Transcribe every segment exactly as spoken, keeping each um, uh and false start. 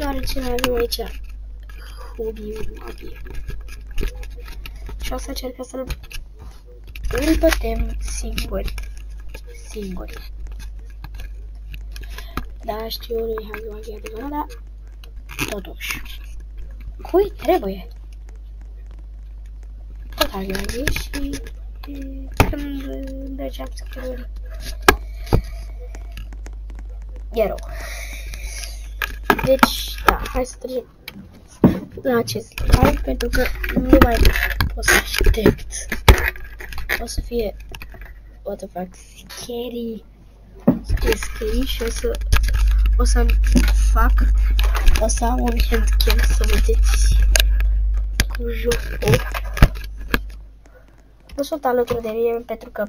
deoarece noi avem aici hobby-ul mobile. Și o să încercăm să-l îl bătem singuri. Singuri. Da, știu, nu-i Hagi-Wagi adevărat, dar totuși. Cui trebuie? Tot Hagi-Wagi și când mergeam să căruri. E rău. Deci, da, hai să trecem la acest live, pentru că nu mai pot să aștept. O să fie, what the fuck, scary, să fie scary și o să, o să fac, o să am un handcam să vedeți cum joc. Nu sunt alături de mine pentru că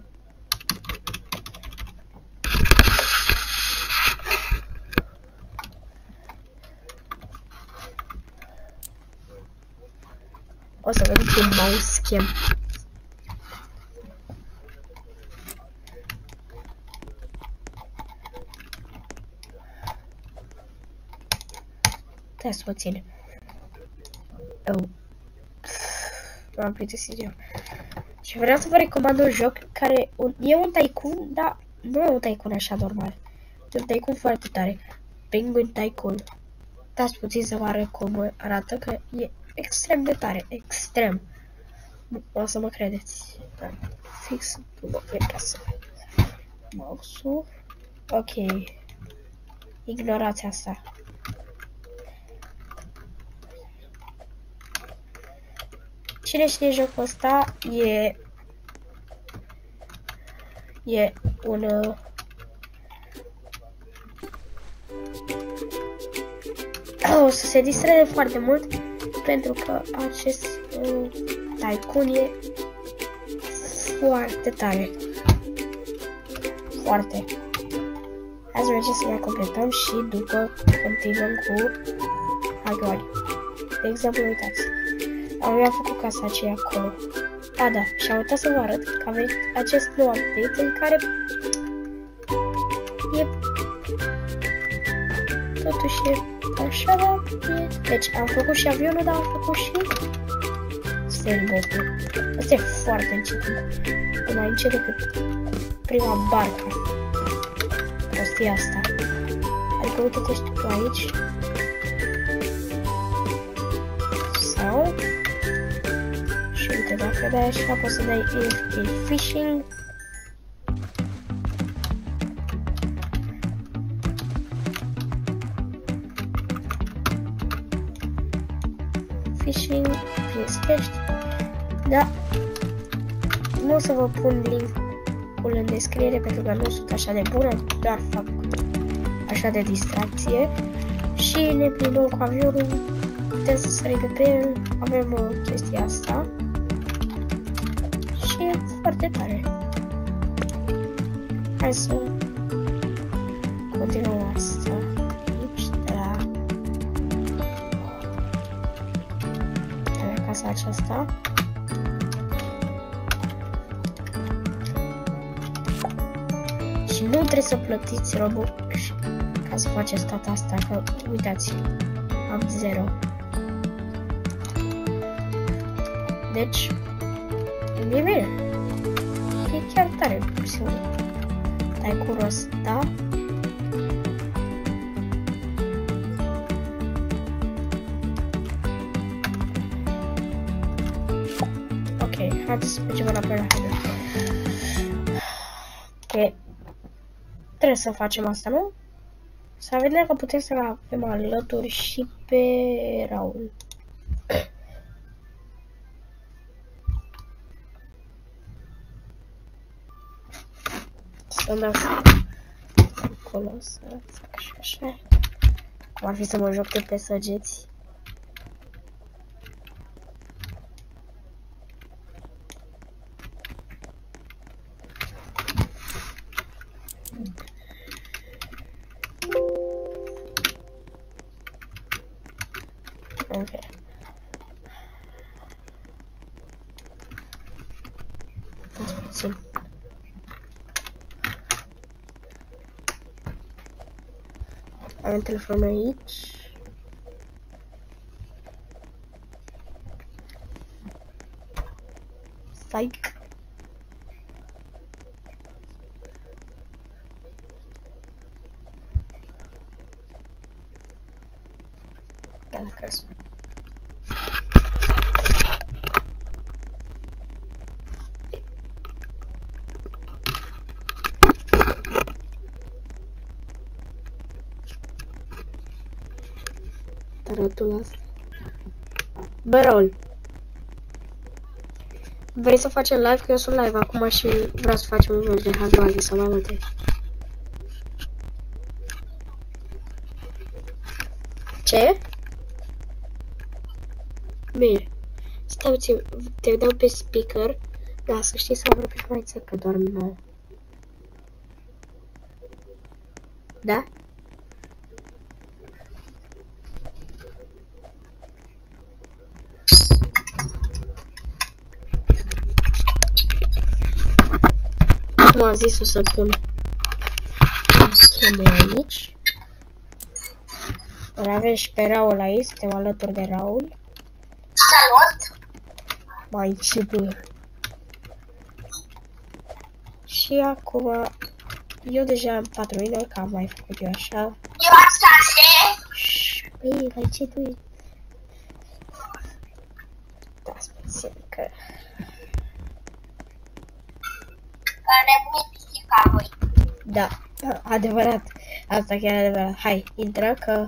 o să vedeți un mouse cam. Stai puțin. Oh. M-am plictisit eu. Și vreau să vă recomand un joc care un, e un tycoon, dar nu e un tycoon așa normal. E un tycoon foarte tare. Penguin Tycoon. Dați puțin să vă arăt cum arată, că e extrem de tare, extrem. O să mă credeți. Da. Fix mă cred ca să mouse-ul. Ok. Ignorați asta. Cine știe jocul ăsta e e un uh, o să se distreze foarte mult pentru că acest uh, tycoon e foarte tare. Foarte. Hai să mergem să ne completăm și după continuăm cu Hagi-Wagi. De exemplu, uitați. Am făcut casa aceea acolo. A, da, și am uitat să vă arăt că aveți acest nou update în care e totuși e așa, da, e... Deci am făcut și avionul, dar am făcut și sailboat-ul. Asta e foarte încet, e mai încet decât prima barcă. Prostia asta. Adică uite-te și tu aici. Sau... Și uite, dacă dai așa, poți să dai A F K Fishing. Fishing, prins pești. Da. Nu o să vă pun link-ul în descriere pentru că nu sunt așa de bună, doar fac așa de distracție. Și ne plimbăm cu avionul, putem să sărim de pe el, avem uh, chestia asta. Și e foarte tare. Hai să continuăm asta aici, de la, de la casa aceasta. Și nu trebuie să plătiți Robux ca să faceți toată asta, că uitați, am zero. Deci, e bine. E chiar tare, pur și simplu. Tycoon-ul ăsta. Ok, haideți să mergem înapoi la haideți. Ok. Trebuie să facem asta, nu? Să vedem că putem să avem alături și pe Raul. Să-mi dau acolo, să fac așa, așa. Cum ar fi să mă joc de pe săgeți. Ok. Puțin. Avem telefonul aici. like. Gata, crezi. Tarotul ăsta. Berol. Vrei să facem live? Că eu sunt live acum și vreau să facem un joc de handbal sau mai multe. Ce? Bine. Stai puțin, te dau pe speaker. Da, să știi să vorbești mai țăr, că doar nouă. Da? Cum am zis, o să pun scheme aici. Îl avem și pe Raul aici, suntem alături de Raul. Salut! Mai ce bine. Și acum, eu deja am patru mii, că am mai făcut eu așa. Eu am șase. Băi, mai ce tu? Da, spune că... Care nebunit pisica voi. Da, adevărat. Asta chiar e adevărat. Hai, intră că...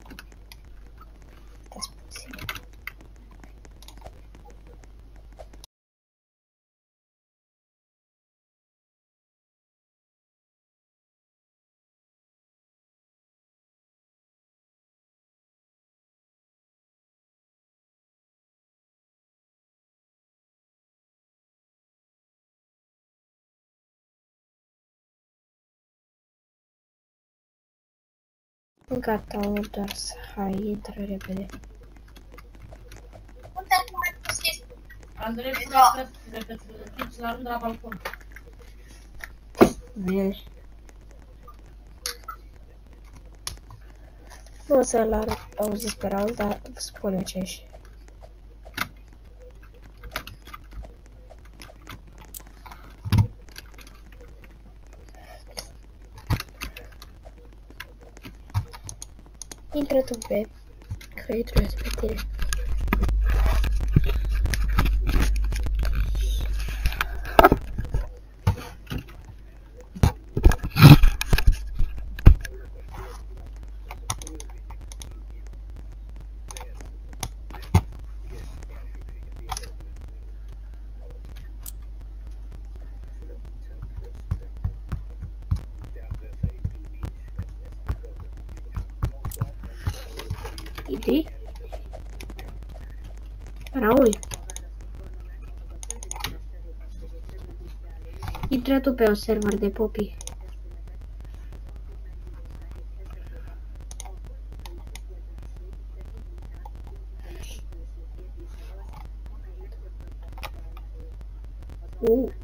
Stați puțin. Gata, o doar să... Hai, intră repede. Unde cum ai pus este? Andrei, până să fiți la rând la balcon. Bine. Nu o să-l auziți pe Raul, dar spune ce ești. Intră tu pe... Că e trebuie pe tine. Idei? Raul? Intră tu pe un server de Poppy. Uh.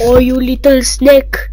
Oh, you little snake.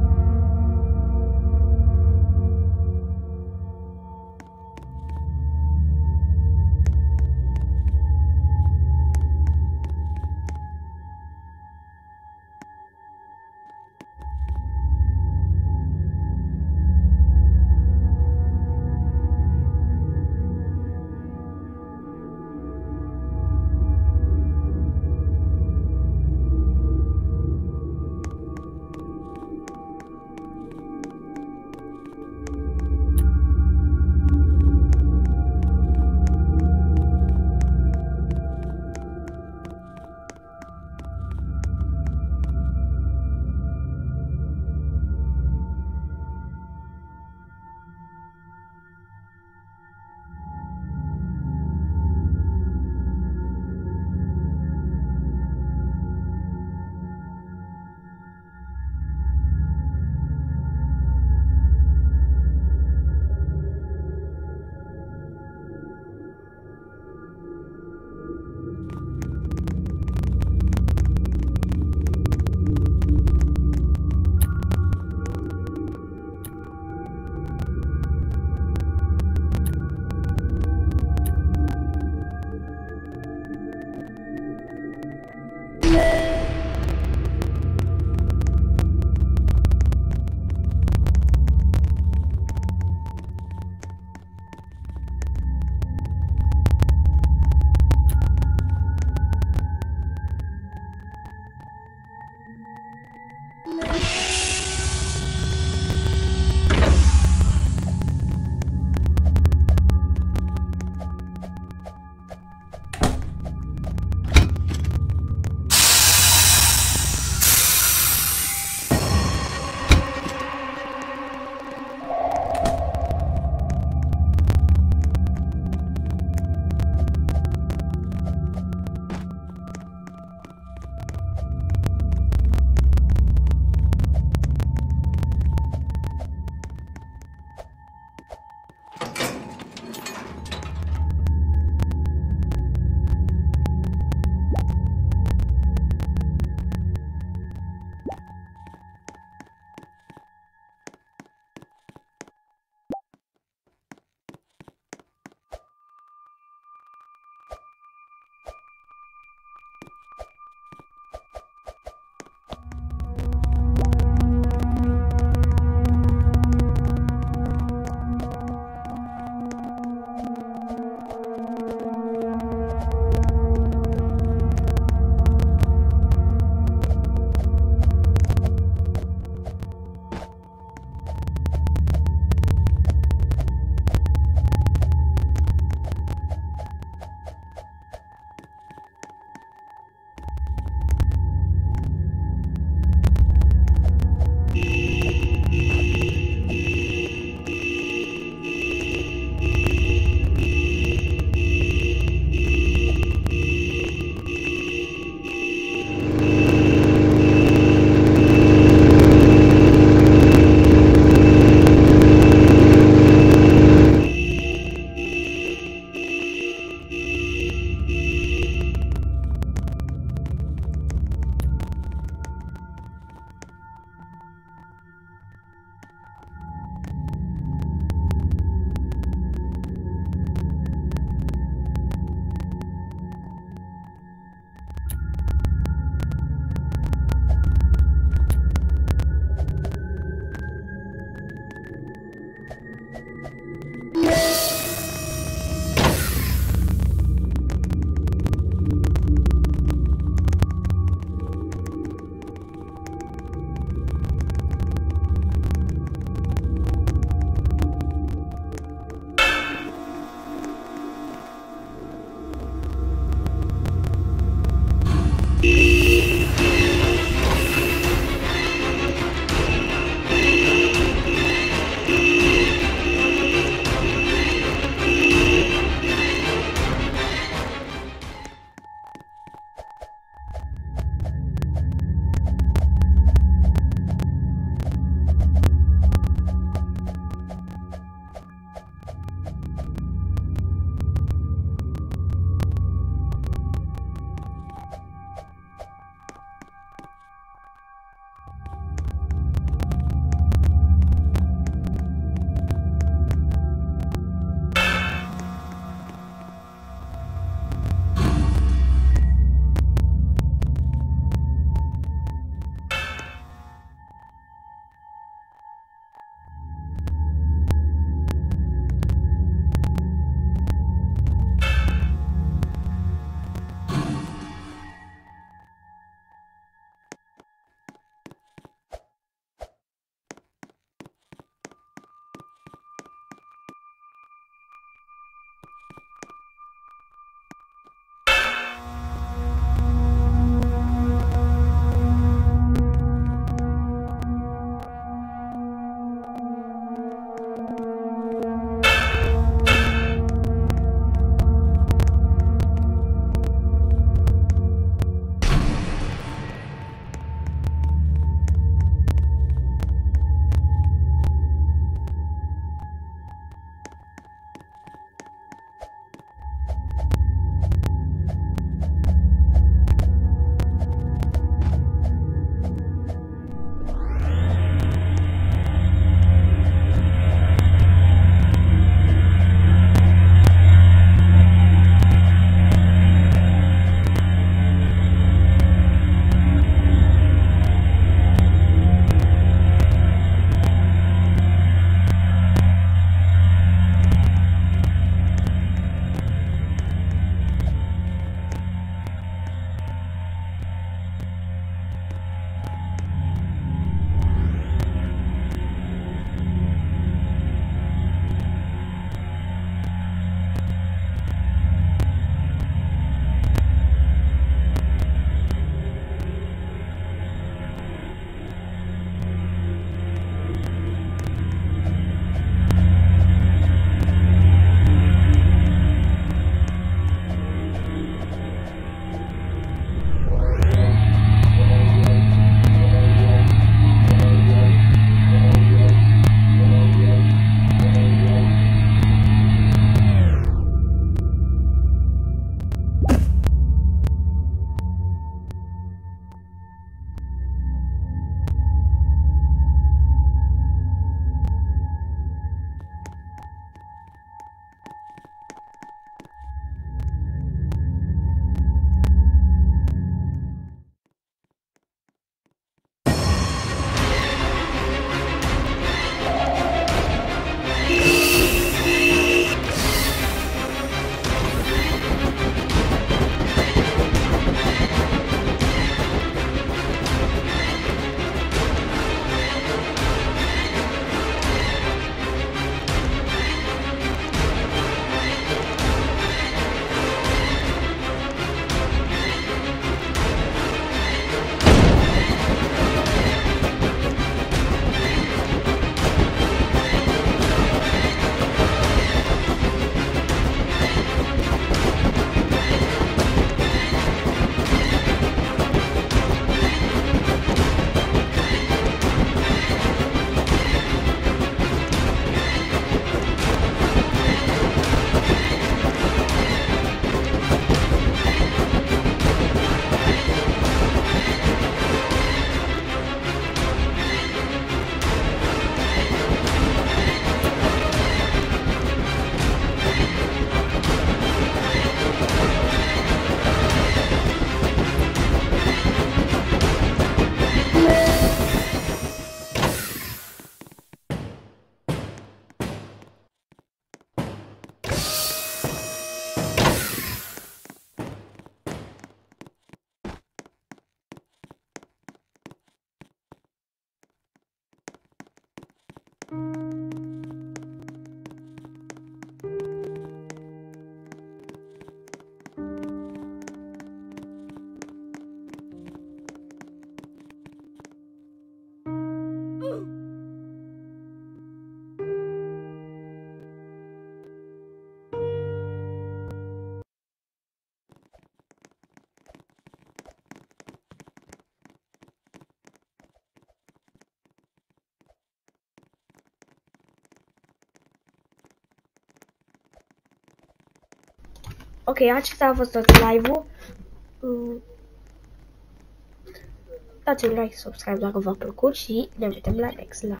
Ok, acesta a fost tot live-ul. Uh, Dați un like, subscribe dacă v-a plăcut și ne vedem la next live.